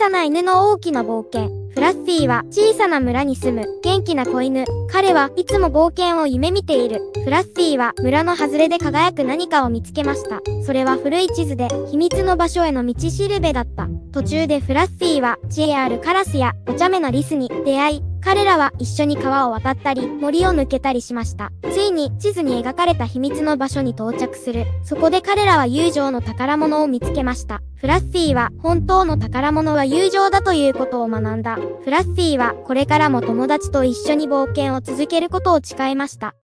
さな犬の大きな冒険。フラッフィーは小さな村に住む元気な子犬。彼はいつも冒険を夢見ている。フラッフィーは村の外れで輝く何かを見つけました。それは古い地図で秘密の場所への道しるべだった。途中でフラッフィーは知恵あるカラスやお茶目なリスに出会い、彼らは一緒に川を渡ったり森を抜けたりしました。ついに地図に描かれた秘密の場所に到着する。そこで彼らは友情の宝物を見つけました。フラッフィーは本当の宝物は友情だということを学んだ。フラッフィーはこれからも友達と一緒に冒険を続けることを誓いました。